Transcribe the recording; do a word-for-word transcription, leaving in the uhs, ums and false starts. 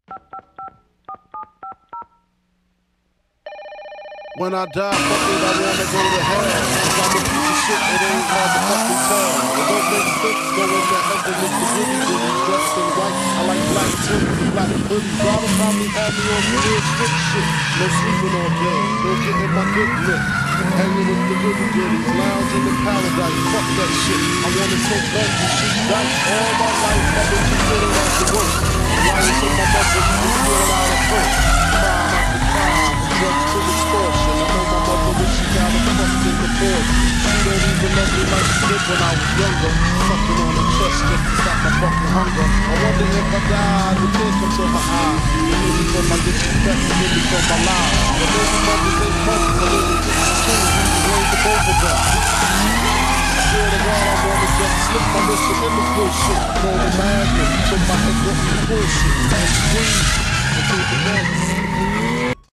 When I die, fuck it, I wanna go to hell. Cause I'm a piece of shit, it ain't hard to fucking tell. It don't make sense going to heaven with the goody goodies dressed in white. I like black tips and black hoodies. Y'all probably have me on some real strict shit. No sleeping all day, no getting my dick lit. Hanging with the goody goodies, lounging in paradise. Fuck that shit, I wanna take guns and shoot dice. All my life I've been considered as the worst. Why is it my mother was feeling out of first? Crime after crime, drugs to extortion. I know my mother when she got a fucked in the board. She don't even love me like she did when I was younger. Fucking on her chest just to stop my fucking hunger. I wonder if I died with tears come to her eyes. Maybe for my disrespect, maybe for my lies. But maybe mothers ain't mothers, but really just two. You blame the both of them. I swear to God, I wanna just slip my wrist in the bullshit. Roll the magnet, so my head go through bullshit. And scream.